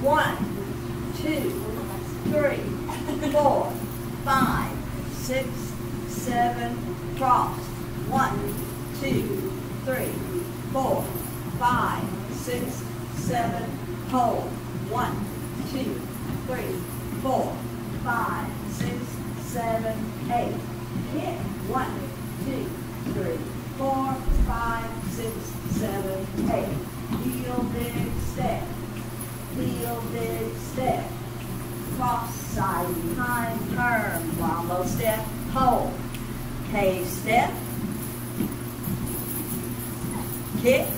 1, 2, 3, 4, 5, 6, 7, cross. 1, 2, 3, 4, 5, 6, 7, hold. 1, 2, 3, 4, 5, 6, 7, 8. Kick. 1, 2, 3, 4, 5, 6, 7, 8. Heel dig step. Heel dig step. Cross side behind, turn, wombo step, hold. Cave step. Kick.